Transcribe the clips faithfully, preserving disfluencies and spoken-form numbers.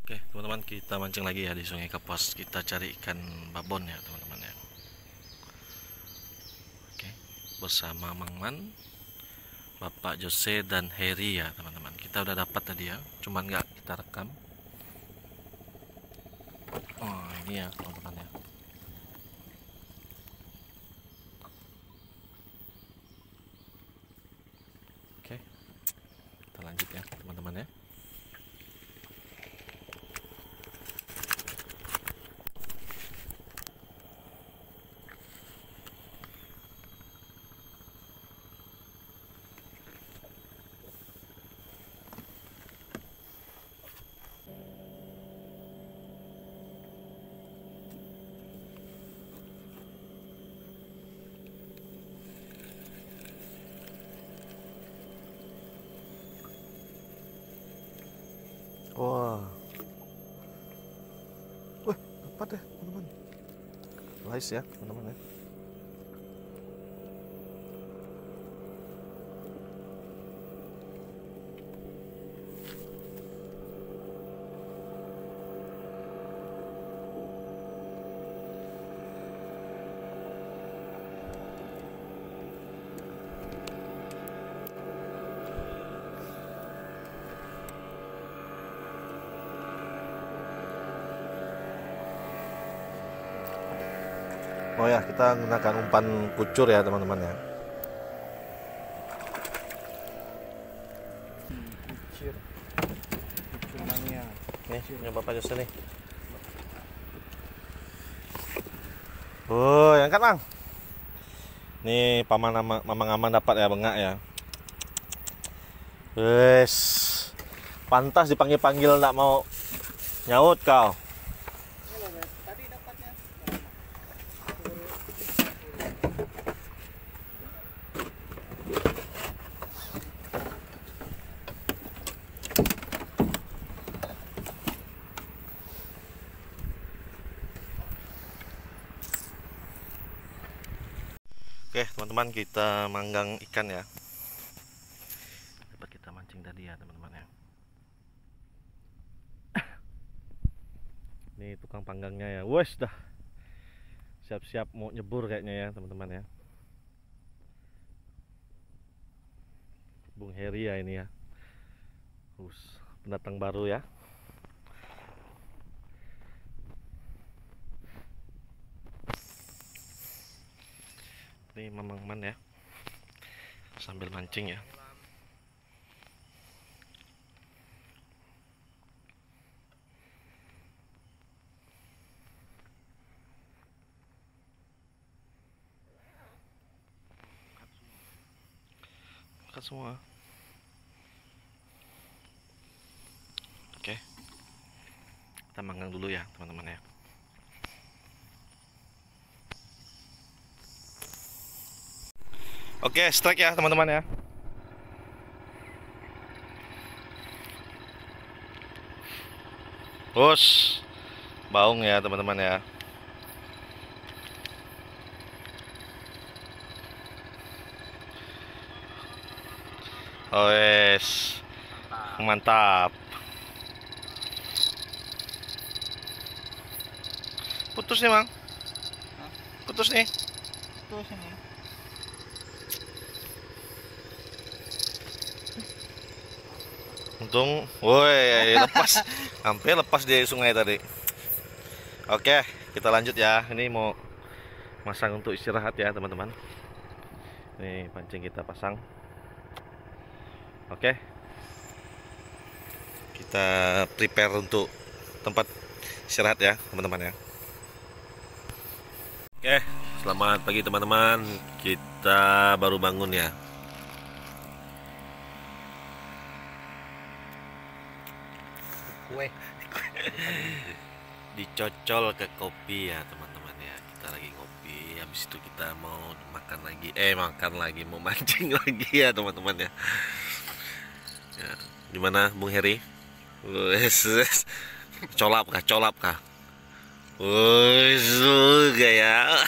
Oke teman-teman, kita mancing lagi ya di Sungai Kapuas. Kita cari ikan babon ya teman-teman ya. Oke, bersama Mang Man, Bapak Jose dan Heri ya teman-teman. Kita udah dapat tadi ya, cuman nggak kita rekam. Oh ini ya teman-teman ya. Oke, kita lanjut ya teman-teman ya. Wah, wah dapat ya teman-teman. Nice ya teman-teman ya. Oh ya, kita menggunakan umpan kucur ya teman-teman ya. Kucur, kucur mania. Nih, punya Bapak Jose nih. Oh, yang kan Bang. Nih paman ama, mamang aman dapat ya bengak ya. Wes, pantas dipanggil-panggil nggak mau nyaut kau. Tadi dapatnya. Oke teman-teman, kita manggang ikan ya. Dapat kita mancing tadi ya teman-teman ya. Ini tukang panggangnya ya. Wes dah siap-siap mau nyebur kayaknya ya teman-teman ya. Bung Heri ya ini ya. Us, pendatang baru ya. Ini Mamang Man ya, sambil mancing ya. Makan semua. Oke, kita manggang dulu ya teman-teman ya. Oke, strike ya teman-teman ya. Bos, baung ya teman-teman ya. Oh yes, mantap. Putus nih Bang. Putus nih. Tuh sini. Untung, woi lepas, hampir lepas di sungai tadi. Oke, kita lanjut ya. Ini mau masang untuk istirahat ya teman-teman. Nih pancing kita pasang. Oke, kita prepare untuk tempat istirahat ya teman-teman ya. Oke, selamat pagi teman-teman. Kita baru bangun ya. Kue. Dicocol ke kopi ya teman-teman ya. Kita lagi ngopi, habis itu kita mau makan lagi, eh makan lagi, mau mancing lagi ya teman-teman ya. Ya, gimana Bung Heri? Wes, wes. Colap kah, colap kah? Wes, gaya.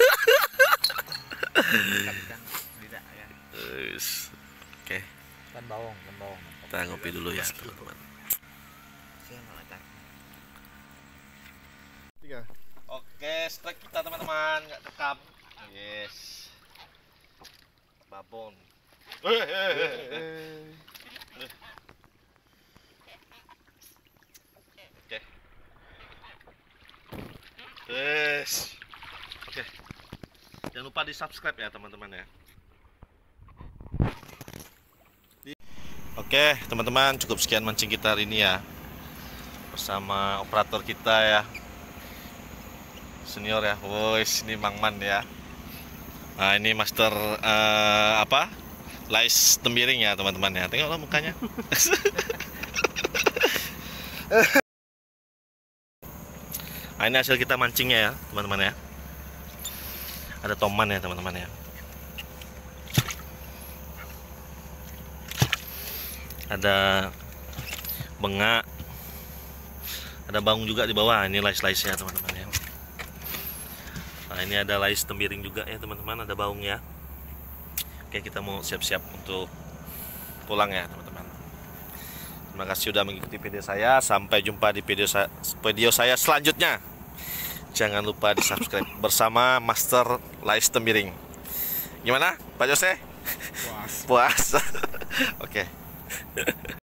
Tidak ya. Wes. Oke, Kan bawang, kan bawang. kita ngopi dulu ya teman-teman. Siang nggak strike-nya. Oke, strike kita teman-teman, nggak rekam. Yes. Babon. Eh, eh, eh, eh. Oke. Yes. Oke. Jangan lupa di subscribe ya teman-teman ya. Oke teman-teman, cukup sekian mancing kita hari ini ya, bersama operator kita ya, senior ya. Woi, ini Mang Man ya. Nah ini master uh, apa? Lais tembiring ya teman-teman ya. Tengoklah mukanya. Nah ini hasil kita mancingnya ya teman-teman ya. Ada toman ya teman-teman ya. Ada bengak, ada baung juga di bawah. Ini lais-laisnya teman-teman ya. Nah ini ada lais tembiring juga ya teman-teman, ada baung ya. Oke, kita mau siap-siap untuk pulang ya teman-teman. Terima kasih sudah mengikuti video saya. Sampai jumpa di video saya, video saya selanjutnya. Jangan lupa di subscribe bersama Master Lais Tembiring. Gimana Pak Jose? Puas. Puas. Oke.